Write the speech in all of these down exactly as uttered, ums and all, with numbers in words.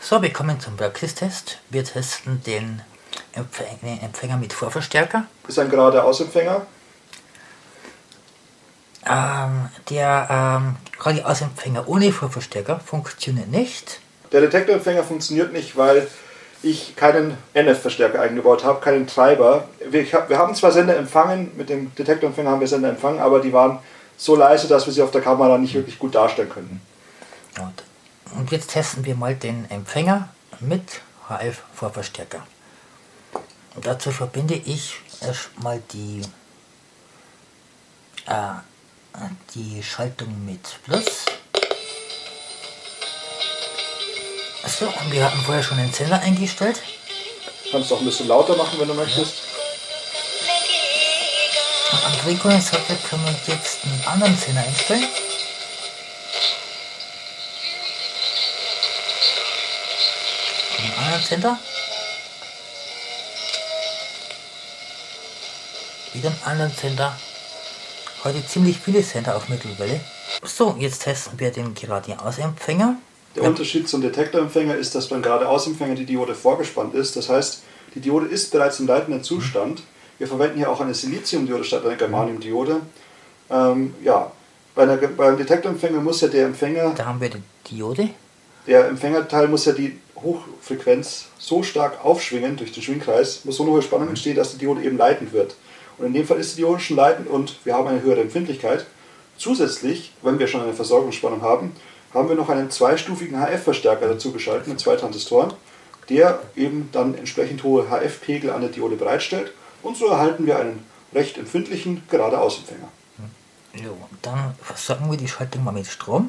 So, wir kommen zum Praxistest. Wir testen den Empfänger mit Vorverstärker. Ist ein Geradeausempfänger. Ähm, der ähm, Geradeausempfänger ohne Vorverstärker funktioniert nicht. Der Detektorempfänger funktioniert nicht, weil ich keinen N F-Verstärker eingebaut habe, keinen Treiber. Wir, hab, wir haben zwar Sender empfangen, mit dem Detektorempfänger haben wir Sender empfangen, aber die waren so leise, dass wir sie auf der Kamera nicht wirklich gut darstellen können. Und, und jetzt testen wir mal den Empfänger mit H F-Vorverstärker. Und dazu verbinde ich erstmal die, äh, die Schaltung mit Plus. Achso, und wir hatten vorher schon den Sender eingestellt. Kannst du auch ein bisschen lauter machen, wenn du möchtest. Und am Drehkondensator können wir jetzt einen anderen Sender einstellen. Einen anderen Sender. Wieder einen anderen Sender. Heute ziemlich viele Sender auf Mittelwelle. So, jetzt testen wir den Geradeausempfänger. Der Unterschied zum Detektorempfänger ist, dass beim Geradeausempfänger die Diode vorgespannt ist. Das heißt, die Diode ist bereits im leitenden Zustand. Wir verwenden hier auch eine Siliziumdiode statt einer Germaniumdiode. Ähm, ja, bei einer, beim Detektorempfänger muss ja der Empfänger... Da haben wir die Diode. Der Empfängerteil muss ja die Hochfrequenz so stark aufschwingen durch den Schwingkreis, muss so eine hohe Spannung entstehen, dass die Diode eben leitend wird. Und in dem Fall ist die Diode schon leitend und wir haben eine höhere Empfindlichkeit. Zusätzlich, wenn wir schon eine Versorgungsspannung haben, haben wir noch einen zweistufigen H F-Verstärker dazu geschaltet mit zwei Transistoren, der eben dann entsprechend hohe H F-Pegel an der Diode bereitstellt. Und so erhalten wir einen recht empfindlichen Geradeausempfänger. Jo, dann versorgen wir die Schaltung mal mit Strom.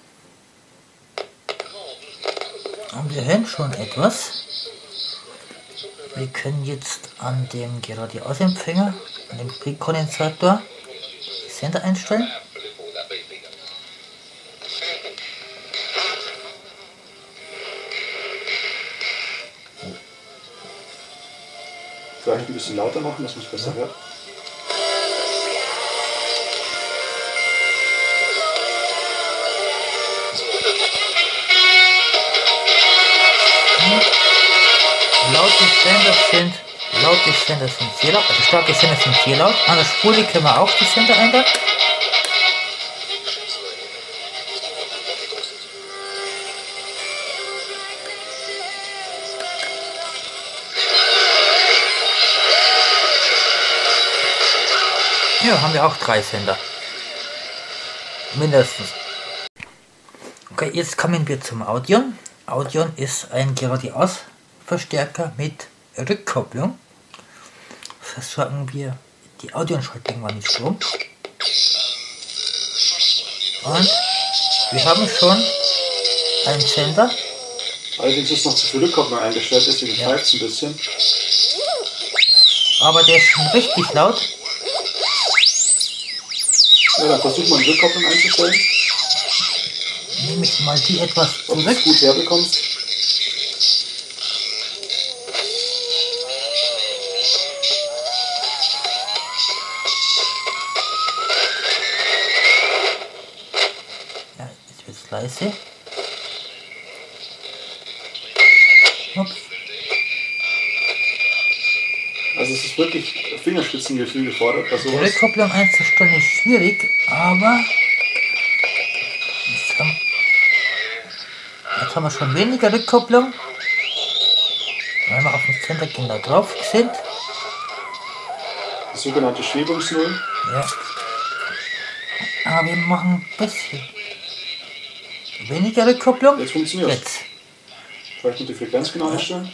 Und wir hören schon etwas. Wir können jetzt an dem Geradeausempfänger, an dem Drehkondensator, die Sender einstellen. Vielleicht ein bisschen lauter machen, dass man es besser hört. Laute Sender sind, laute Sender sind sehr laut, also starke Sender sind sehr laut. An der Spule können wir auch die Sender ändern. Ja, haben wir auch drei Sender. Mindestens. Okay, jetzt kommen wir zum Audion. Audion ist ein Geradeausverstärker mit Rückkopplung. Versorgen wir die Audionschaltung mal mit Strom. Und wir haben schon einen Sender. Allerdings ist noch zu viel Rückkopplung eingestellt, deswegen Ja. pfeift es ein bisschen. Aber der ist schon richtig laut. Ja, dann versucht man Rückkopplung einzustellen, Nehme ich mal die etwas ob du zurück. es gut herbekommst. Ja, jetzt wird es leise. Ups. Also es ist wirklich Fingerspitzengefühl gefordert bei Die sowas. Rückkopplung einzustellen ist schwierig, aber jetzt haben, jetzt haben wir schon weniger Rückkopplung, weil wir auf dem Sender genau drauf sind. Das sogenannte Schwebungsnull. Ja. Aber wir machen ein bisschen weniger Rückkopplung. Jetzt funktioniert es. Jetzt. Vielleicht mit die Frequenz genau einstellen.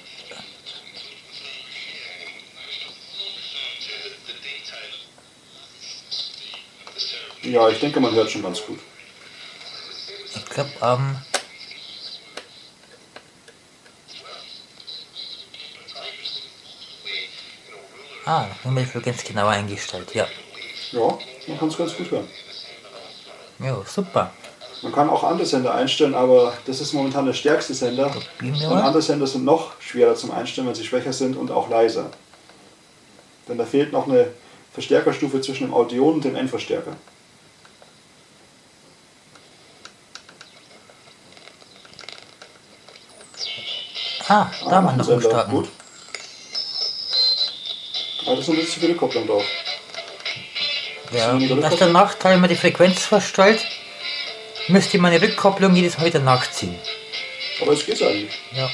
Ja, ich denke, man hört schon ganz gut. Ich glaube, ähm, ah, haben wir die Frequenz genauer eingestellt, ja. Ja, man kann es ganz gut hören. Ja, super. Man kann auch andere Sender einstellen, aber das ist momentan der stärkste Sender. Probieren wir Und mal. andere Sender sind noch schwerer zum Einstellen, weil sie schwächer sind und auch leiser. Denn da fehlt noch eine Verstärkerstufe zwischen dem Audion und dem Endverstärker. Ah, da haben wir noch einen starten. Gut. Ah, das ist ein bisschen für die Kopplung drauf. Ja, das ist der Nachteil, wenn man die Frequenz verstellt, müsste man die Rückkopplung jedes Mal wieder nachziehen. Aber es geht eigentlich. Ja.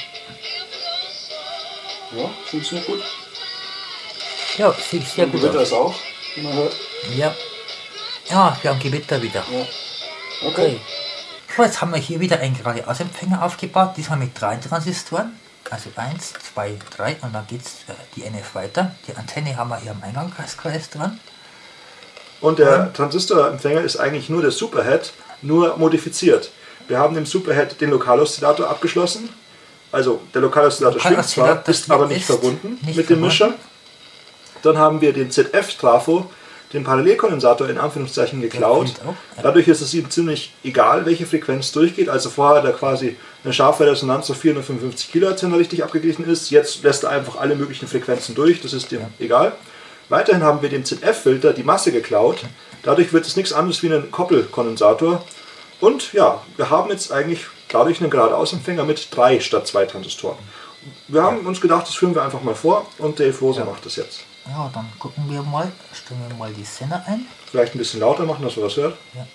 Ja, funktioniert gut. Ja, sieht sehr gut aus. Gewitter ist auch, wie man hört. Ja. Ja, wir haben Gewitter wieder. Ja. Okay. Okay. So, jetzt haben wir hier wieder einen Geradeausempfänger aufgebaut, diesmal mit drei Transistoren. Also eins, zwei, drei und dann geht äh, die N F weiter. Die Antenne haben wir hier am Eingangskreis dran. Und der Transistorempfänger ist eigentlich nur der Superhead, nur modifiziert. Wir haben im Superhead den Lokaloszillator abgeschlossen. Also der Lokaloszillator schwingt zwar, ist aber nicht verbunden nicht mit dem verbunden. Mischer. Dann haben wir den Z F-Trafo, den Parallelkondensator in Anführungszeichen geklaut. Auch, ja. Dadurch ist es ihm ziemlich egal, welche Frequenz durchgeht. Also vorher hat er quasi eine scharfe Resonanz auf vierhundertfünfundfünfzig Kilohertz, wenn er richtig abgeglichen ist. Jetzt lässt er einfach alle möglichen Frequenzen durch, das ist ihm ja. egal. Weiterhin haben wir dem Z F-Filter die Masse geklaut. Dadurch wird es nichts anderes wie ein Koppelkondensator. Und ja, wir haben jetzt eigentlich dadurch einen Geradeausempfänger mit drei statt zwei Transistoren. Wir haben uns gedacht, das führen wir einfach mal vor und Dave Rose ja. macht das jetzt. Ja, dann gucken wir mal, stellen wir mal die Sender ein. Vielleicht ein bisschen lauter machen, dass man was hört. Ja.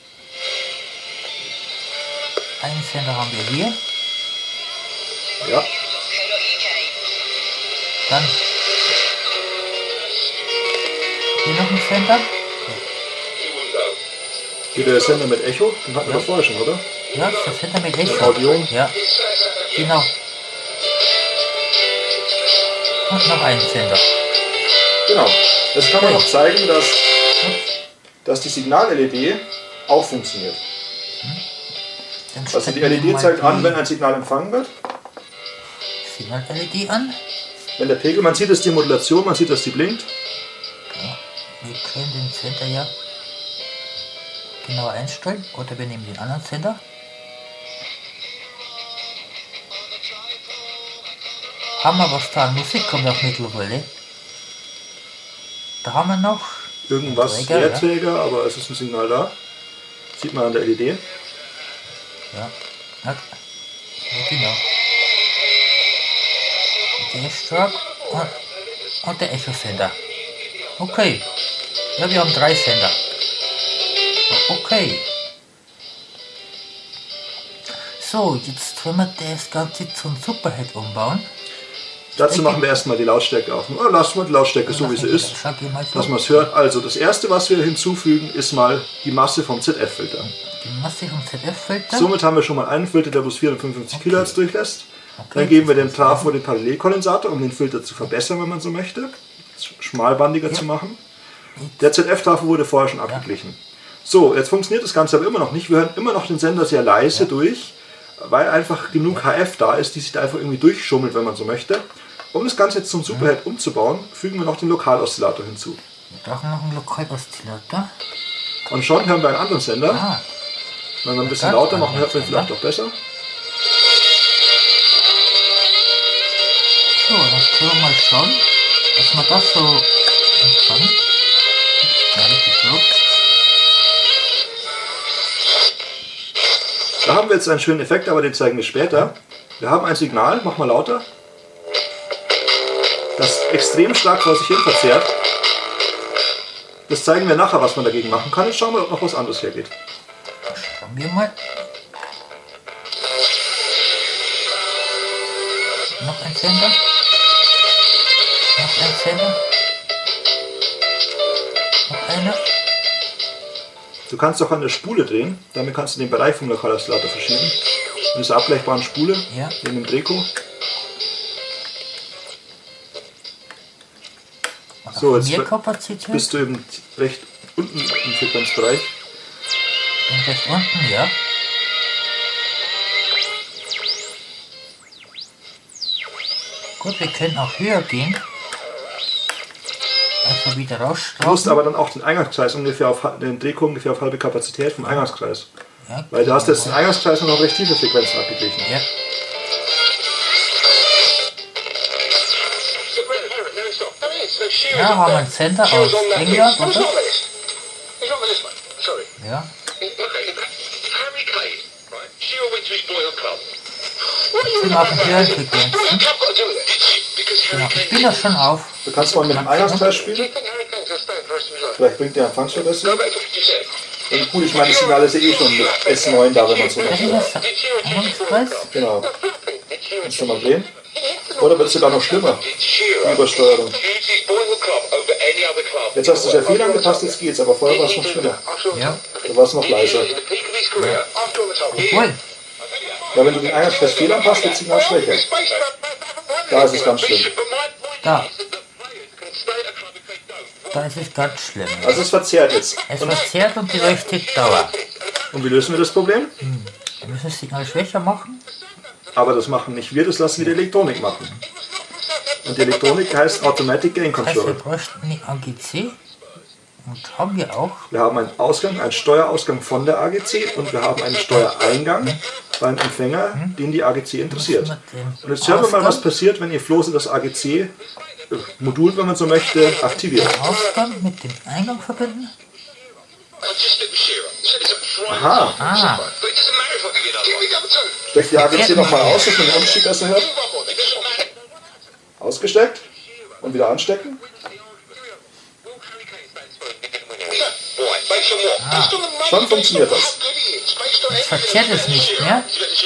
Einen Sender haben wir hier. Ja. Dann hier noch ein Sender. Hier der Sender mit Echo, den hatten ja. wir vorher schon, oder? Ja, der Sender mit Echo. Audion. Ja, genau. Und noch einen Sender. Genau. Jetzt kann man noch zeigen, dass, dass die Signal-L E D auch funktioniert. Also die L E D zeigt an, wenn ein Signal empfangen wird. Signal-L E D an. Wenn der Pegel, man sieht es die Modulation, man sieht, dass die blinkt. Ja, wir können den Sender ja genauer einstellen oder wir nehmen den anderen Sender. Haben wir was da an Musik, kommt auch mittlerweile. Da haben wir noch irgendwas Leerträger, ja. aber es ist ein Signal da. Sieht man an der L E D. Ja, ja genau. Der ist stark und, und der Echo-Sender. Okay. Ja, wir haben drei Sender. Okay. So, jetzt wollen wir das Ganze zum Superhead umbauen. Dazu machen wir erstmal die Lautstärke auf. Oder lassen wir die Lautstärke so, wie sie ist, dass man es hört. Also das erste, was wir hinzufügen, ist mal die Masse vom Z F-Filter. Die Masse vom Z F-Filter? Somit haben wir schon mal einen Filter, der bloß vierhundertfünfundfünfzig okay. Kilohertz durchlässt. Okay, dann geben wir dem Trafo den Parallelkondensator, um den Filter zu verbessern, wenn man so möchte. Schmalbandiger ja. zu machen. Der Z F-Trafo wurde vorher schon abgeglichen. Ja. So, jetzt funktioniert das Ganze aber immer noch nicht. Wir hören immer noch den Sender sehr leise ja. durch, weil einfach genug H F da ist, die sich da einfach irgendwie durchschummelt, wenn man so möchte. Um das Ganze jetzt zum Superhead mhm. umzubauen, fügen wir noch den Lokaloszillator hinzu. Wir brauchen noch einen Lokaloszillator. Und schon hören wir einen anderen Sender. Ah. Wenn wir ein bisschen lauter machen, hört man vielleicht auch besser. So, dann können wir mal schauen, was man das so kann. Gar nicht geglaubt. Da haben wir jetzt einen schönen Effekt, aber den zeigen wir später. Wir haben ein Signal, mach mal lauter, das extrem stark vor sich hin verzerrt. Das zeigen wir nachher, was man dagegen machen kann. Jetzt schauen wir, ob noch was anderes hergeht. Schauen wir mal. Noch ein Sender. Noch ein Sender. Noch einer. Du kannst auch an der Spule drehen. Damit kannst du den Bereich vom Lokaloszillator verschieben. In dieser abgleichbaren Spule, ja. in dem Drehko. So, jetzt bist du eben recht unten im Frequenzbereich. Recht unten, ja. Gut, wir können auch höher gehen. Also wieder rausstrahlen. Du musst aber dann auch den Eingangskreis ungefähr auf den Drehko ungefähr auf halbe Kapazität vom Eingangskreis. Ja, weil du hast jetzt den Eingangskreis noch recht tiefe Frequenzen abgeglichen. Ja. Ja, haben wir einen Sender aus England, oder? Ja. Jetzt sind wir auf den höheren Frequenzen. Genau, ich bin da schon auf. Du kannst mal mit dem Eingangskreis spielen. Vielleicht bringt der Empfangsverbesserung. Und gut, ich meine, das Signal ist ja eh schon mit S neun da, wenn man so Das ist möchte. das Eingangskreis. Genau. Kannst du mal drehen? Oder wird es sogar noch schlimmer? Die Übersteuerung. Jetzt hast du sehr viel angepasst, jetzt geht's, aber vorher war es noch schlimmer. Ja. Da war es noch leiser. Obwohl, Ja, wenn du den Eingangskreis viel anpasst, wird das Signal schwächer. Da ist es ganz schlimm. da. Da ist es ganz schlimm. Also es verzerrt jetzt. Es verzerrt und die leuchtet Dauer. Und wie lösen wir das Problem? Wir müssen das Signal schwächer machen. Aber das machen nicht wir, das lassen wir die Elektronik machen. Und die Elektronik heißt Automatic Gain Das heißt, wir Control. bräuchten eine A G C. Und haben wir auch. Wir haben einen Ausgang, einen Steuerausgang von der A G C und wir haben einen Steuereingang beim Empfänger, den die A G C interessiert. Und jetzt hören wir mal, was passiert, wenn ihr Flose das A G C-Modul, wenn man so möchte, aktiviert. Ausgang mit dem Eingang verbinden. Aha, Ah, steckt die A G C nochmal aus, dass man den Unterschied besser hört. Ausgesteckt und wieder anstecken. Schon funktioniert das. jetzt verzerrt es nicht mehr.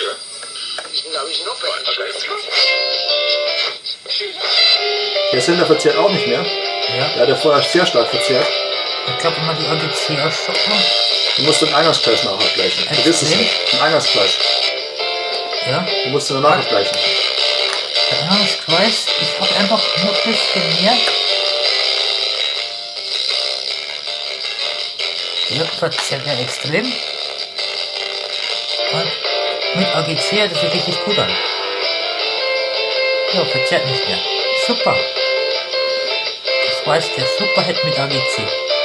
Der Sender verzerrt auch nicht mehr. Ja, Ja, der vorher sehr stark verzerrt. ich glaube, wenn man die A G C ausstoppen. Du musst den Eingangskreis nachher abgleichen. Vergiss es nicht. Den Eingangskreis. Ja, Du musst den danach abgleichen. der Eingangskreis. Ich habe einfach nur ein bisschen mehr. Ja, verzerrt ja extrem. Und mit A G C hört das sich richtig gut an. Ja, verzerrt nicht mehr. Super. Das weiß der Superhit mit A G C.